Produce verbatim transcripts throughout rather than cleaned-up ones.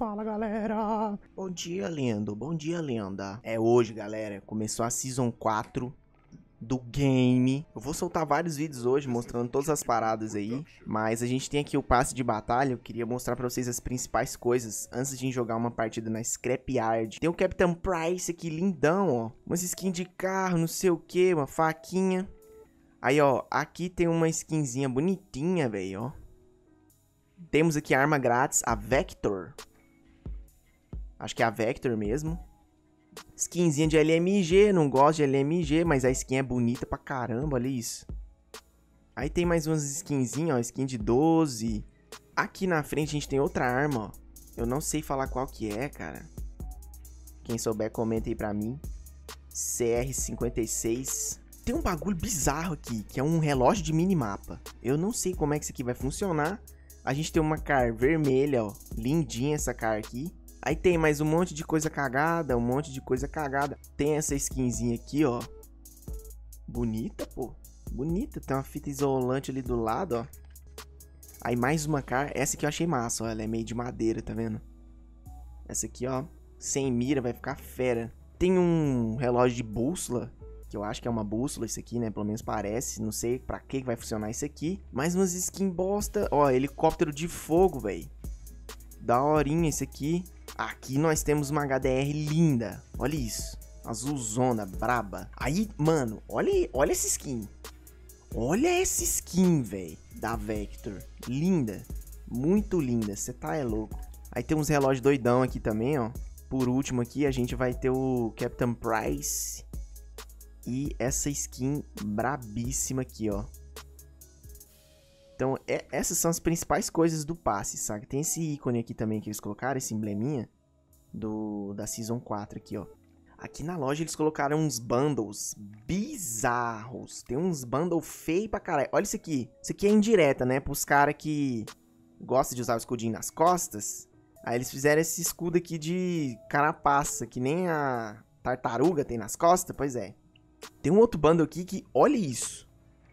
Fala, galera! Bom dia, lindo. Bom dia, linda. É hoje, galera. Começou a Season quatro do game. Eu vou soltar vários vídeos hoje mostrando todas as paradas aí. Mas a gente tem aqui o passe de batalha. Eu queria mostrar pra vocês as principais coisas antes de jogar uma partida na Scrapyard. Tem o Captain Price aqui, lindão, ó. Umas skins de carro, não sei o que, uma faquinha. Aí, ó, aqui tem uma skinzinha bonitinha, velho, ó. Temos aqui a arma grátis, a Vector. Acho que é a Vector mesmo. Skinzinha de L M G, não gosto de L M G, mas a skin é bonita pra caramba, olha isso. Aí tem mais umas skinzinhas, ó, skin de doze. Aqui na frente a gente tem outra arma, ó. Eu não sei falar qual que é, cara. Quem souber, comenta aí pra mim. C R cinquenta e seis. Tem um bagulho bizarro aqui, que é um relógio de minimapa. Eu não sei como é que isso aqui vai funcionar. A gente tem uma car vermelha, ó. Lindinha essa car aqui. Aí tem mais um monte de coisa cagada, um monte de coisa cagada. Tem essa skinzinha aqui, ó. Bonita, pô. Bonita. Tem uma fita isolante ali do lado, ó. Aí mais uma car. Essa aqui eu achei massa, ó. Ela é meio de madeira, tá vendo? Essa aqui, ó. Sem mira, vai ficar fera. Tem um relógio de bússola. Que eu acho que é uma bússola isso aqui, né? Pelo menos parece. Não sei pra que vai funcionar isso aqui. Mais umas skins bosta. Ó, helicóptero de fogo, velho. Daorinha esse aqui. Aqui nós temos uma H D R linda. Olha isso. Azulzona, braba. Aí, mano, olha, olha essa skin. Olha essa skin, velho. Da Vector. Linda. Muito linda. Você tá é louco. Aí tem uns relógios doidão aqui também, ó. Por último aqui, a gente vai ter o Captain Price. E essa skin brabíssima aqui, ó. Então, é, essas são as principais coisas do passe, sabe? Tem esse ícone aqui também que eles colocaram, esse embleminha do, da Season quatro aqui, ó. Aqui na loja eles colocaram uns bundles bizarros. Tem uns bundles feios pra caralho. Olha isso aqui. Isso aqui é indireta, né? Pros caras que gostam de usar o escudinho nas costas. Aí eles fizeram esse escudo aqui de carapaça, que nem a tartaruga tem nas costas. Pois é. Tem um outro bundle aqui que... Olha isso.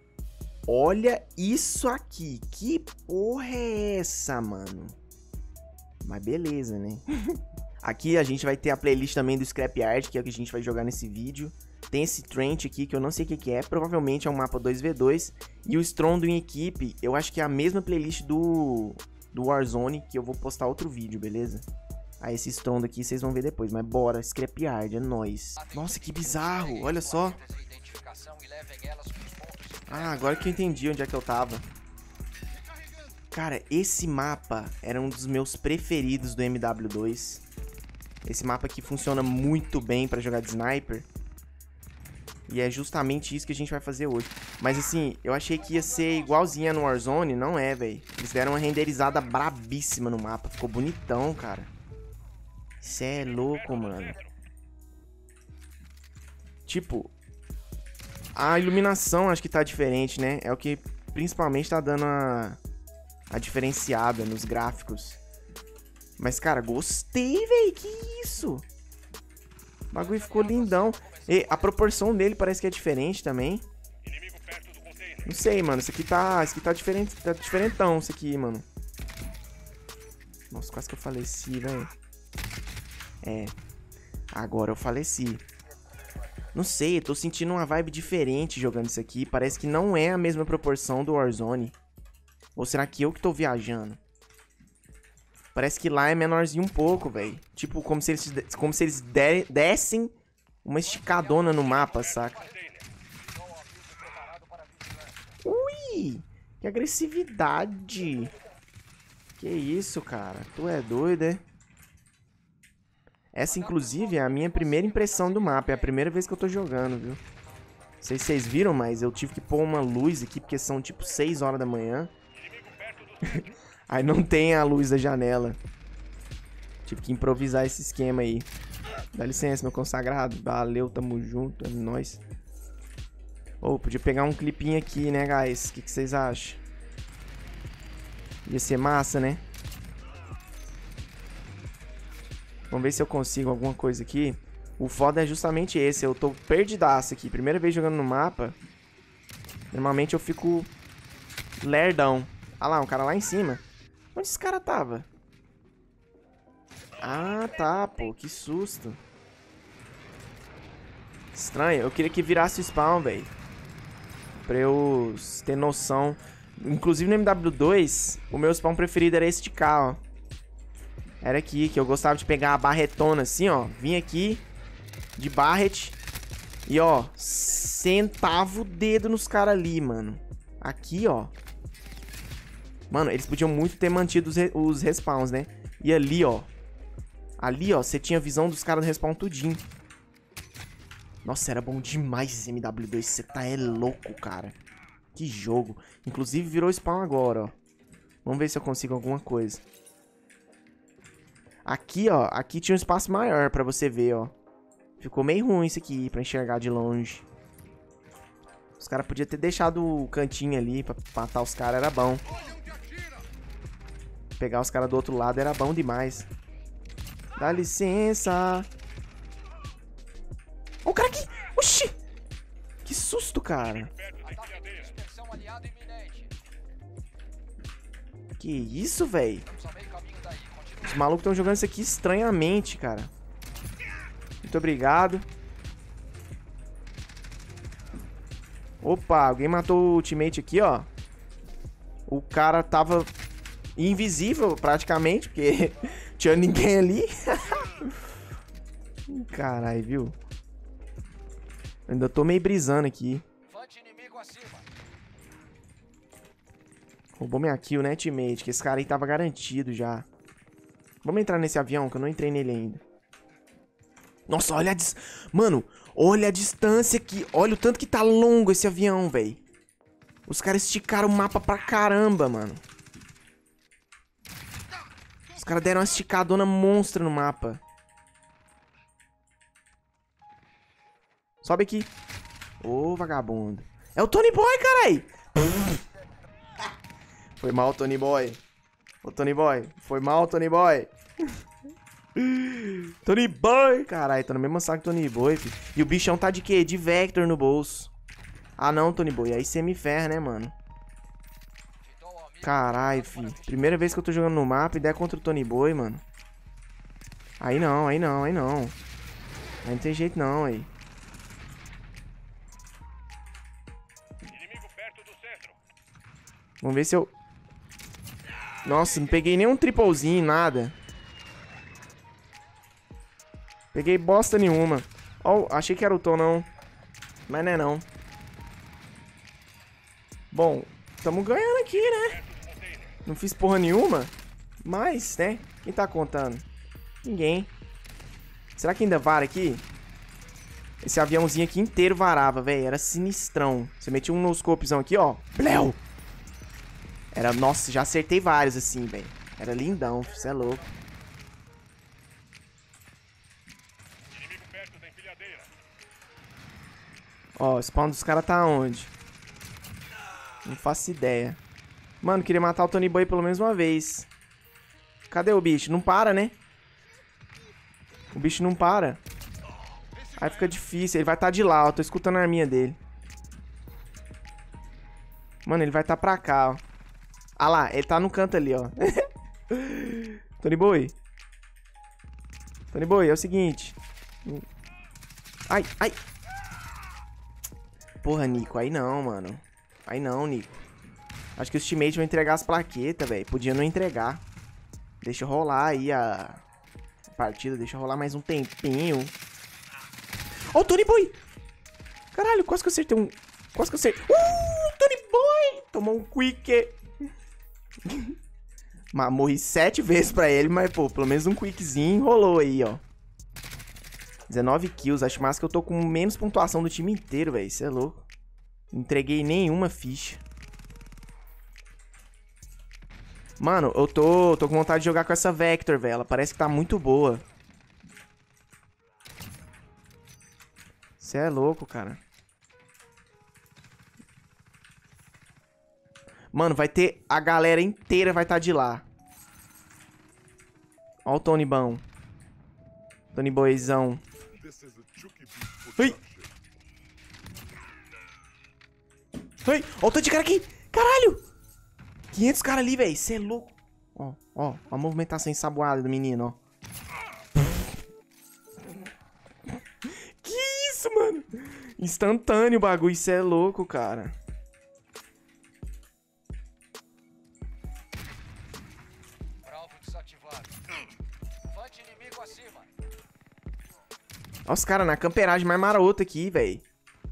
Olha isso aqui. Que porra é essa, mano? Mas beleza, né? Aqui a gente vai ter a playlist também do Scrapyard, que é o que a gente vai jogar nesse vídeo. Tem esse Trench aqui, que eu não sei o que, que é. Provavelmente é um mapa dois v dois. E o Strondo em equipe, eu acho que é a mesma playlist do, do Warzone, que eu vou postar outro vídeo, beleza? Aí esse Strondo aqui vocês vão ver depois. Mas bora, Scrapyard, é nóis. Nossa, que bizarro, olha só. Ah, agora que eu entendi onde é que eu tava. Cara, esse mapa era um dos meus preferidos do M W dois. Esse mapa aqui funciona muito bem pra jogar de sniper. E é justamente isso que a gente vai fazer hoje. Mas assim, eu achei que ia ser igualzinha no Warzone. Não é, velho. Eles deram uma renderizada brabíssima no mapa. Ficou bonitão, cara. Cê é louco, mano. Tipo... A iluminação acho que tá diferente, né? É o que principalmente tá dando a, a diferenciada nos gráficos. Mas, cara, gostei, velho. Que isso? O bagulho ficou lindão. E a proporção dele parece que é diferente também. Não sei, mano. Isso aqui tá, isso aqui tá diferente, tá diferentão, isso aqui, mano. Nossa, quase que eu faleci, velho. É. Agora eu faleci. Não sei, eu tô sentindo uma vibe diferente jogando isso aqui. Parece que não é a mesma proporção do Warzone. Ou será que eu que tô viajando? Parece que lá é menorzinho um pouco, velho. Tipo, como se eles, como se eles de, dessem uma esticadona no mapa, saca? Ui! Que agressividade! Que isso, cara? Tu é doido, é? Essa, inclusive, é a minha primeira impressão do mapa. É a primeira vez que eu tô jogando, viu? Não sei se vocês viram, mas eu tive que pôr uma luz aqui, porque são, tipo, seis horas da manhã. Aí não tem a luz da janela. Tive que improvisar esse esquema aí. Dá licença, meu consagrado. Valeu, tamo junto, é nóis. Ô, oh, podia pegar um clipinho aqui, né, guys? O que, que vocês acham? Ia ser massa, né? Vamos ver se eu consigo alguma coisa aqui. O foda é justamente esse. Eu tô perdidaço aqui. Primeira vez jogando no mapa. Normalmente eu fico lerdão. Ah lá, um cara lá em cima. Onde esse cara tava? Ah, tá, pô. Que susto. Estranho. Eu queria que virasse o spawn, velho. Pra eu ter noção. Inclusive no M W dois, o meu spawn preferido era esse de cá, ó. Era aqui, que eu gostava de pegar a barretona assim, ó. Vim aqui, de barret. E, ó, sentava o dedo nos caras ali, mano. Aqui, ó. Mano, eles podiam muito ter mantido os, re os respawns, né? E ali, ó. Ali, ó, você tinha visão dos caras do respawn tudinho. Nossa, era bom demais esse M W dois. Você tá é louco, cara. Que jogo. Inclusive virou spawn agora, ó. Vamos ver se eu consigo alguma coisa. Aqui, ó. Aqui tinha um espaço maior pra você ver, ó. Ficou meio ruim isso aqui pra enxergar de longe. Os caras podiam ter deixado o cantinho ali pra matar os caras. Era bom. Pegar os caras do outro lado era bom demais. Dá licença. Ó o cara aqui. Oxi. Que susto, cara. Que isso, velho? Os malucos estão jogando isso aqui estranhamente, cara. Muito obrigado. Opa, alguém matou o teammate aqui, ó. O cara tava invisível, praticamente, porque tinha ninguém ali. Caralho, viu? Ainda tô meio brisando aqui. Roubou minha kill, né, teammate? Que esse cara aí tava garantido já. Vamos entrar nesse avião, que eu não entrei nele ainda. Nossa, olha a dis... Mano, olha a distância aqui. Olha o tanto que tá longo esse avião, velho. Os caras esticaram o mapa pra caramba, mano. Os caras deram uma esticadona monstra no mapa. Sobe aqui. Ô, vagabundo. É o Tony Boy, carai. Foi mal, Tony Boy. Ô, Tony Boy. Foi mal, Tony Boy. Tony Boy. Caralho, tô no mesmo saco que Tony Boy, filho. E o bichão tá de quê? De Vector no bolso. Ah, não, Tony Boy. Aí você me ferra, né, mano? Caralho, filho. Primeira vez que eu tô jogando no mapa e der contra o Tony Boy, mano. Aí não, aí não, aí não. Aí não tem jeito não, aí. Vamos ver se eu... Nossa, não peguei nenhum triplezinho, nada. Peguei bosta nenhuma. Ó, oh, achei que era o Tom, não. Mas não é não. Bom, tamo ganhando aqui, né? Não fiz porra nenhuma. Mas, né? Quem tá contando? Ninguém. Será que ainda vara aqui? Esse aviãozinho aqui inteiro varava, velho. Era sinistrão. Você metia um noscopezão aqui, ó. Bleu! Era, nossa, já acertei vários assim, velho. Era lindão, você é louco. Ó, o spawn dos caras tá onde? Não faço ideia. Mano, queria matar o Tony Boy pelo menos uma vez. Cadê o bicho? Não para, né? O bicho não para. Aí fica difícil. Ele vai estar tá de lá, ó. Tô escutando a arminha dele. Mano, ele vai estar tá pra cá, ó. Ah lá, ele tá no canto ali, ó. Tony Boy. Tony Boy, é o seguinte. Ai, ai. Porra, Nico, aí não, mano. Aí não, Nico. Acho que os teammates vão entregar as plaquetas, velho. Podia não entregar. Deixa rolar aí a... a partida. Deixa rolar mais um tempinho. Ó, o Tony Boy. Caralho, quase que eu acertei um... Quase que eu acertei... Uh, Tony Boy. Tomou um quick. Mas morri sete vezes pra ele, mas, pô, pelo menos um quickzinho rolou aí, ó. dezenove kills. Acho mais que eu tô com menos pontuação do time inteiro, velho. Isso é louco. Não entreguei nenhuma ficha. Mano, eu tô, tô com vontade de jogar com essa Vector, velho. Ela parece que tá muito boa. Você é louco, cara. Mano, vai ter... A galera inteira vai estar tá de lá. Ó o Tony bom. Tony Boyzão. Ui! Ui! Ó o tanto de cara aqui! Caralho! quinhentos caras ali, velho. Você é louco. Ó, ó. A movimentação ensaboada do menino, ó. Instantâneo o bagulho, isso é louco, cara. Bravo desativado. Fante inimigo acima. Olha os caras na camperagem mais marota aqui, velho.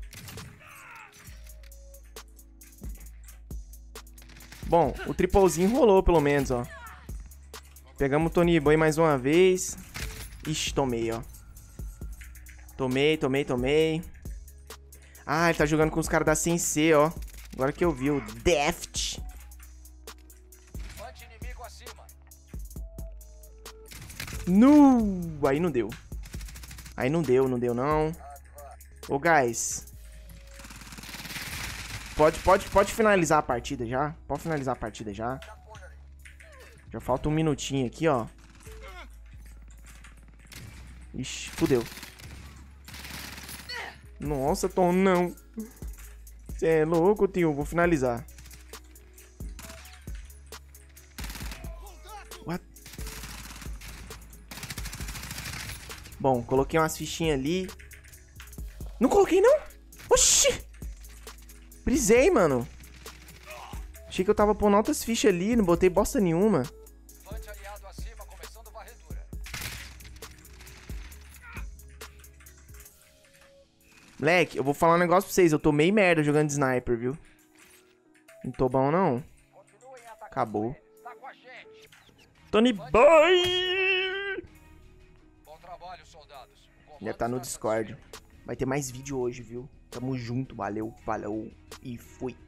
Bom, o triplezinho rolou pelo menos, ó. Pegamos o Tony Boy mais uma vez. Ixi, tomei, ó. Tomei, tomei, tomei. Ah, ele tá jogando com os caras da Sensei, ó. Agora que eu vi o Deft. Fante inimigo acima. Nu! Aí não deu. Aí não deu, não deu não. Ô, guys. Pode, pode, pode finalizar a partida já? Pode finalizar a partida já? Já falta um minutinho aqui, ó. Ixi, fudeu. Nossa, Tom, não. Você é louco, tio. Vou finalizar. What? Bom, coloquei umas fichinhas ali. Não coloquei, não? Oxi! Brisei, mano. Achei que eu tava pondo altas fichas ali, não botei bosta nenhuma. Fante aliado acima, começando varredura. Moleque, eu vou falar um negócio pra vocês. Eu tô meio merda jogando de sniper, viu? Não tô bom, não. Continuem atacando. Acabou. Tá com a gente. Tony Boy! Bom trabalho, soldados. O Já tá no comando está Discord. Vai ter mais vídeo hoje, viu? Tamo junto, valeu, falou e fui.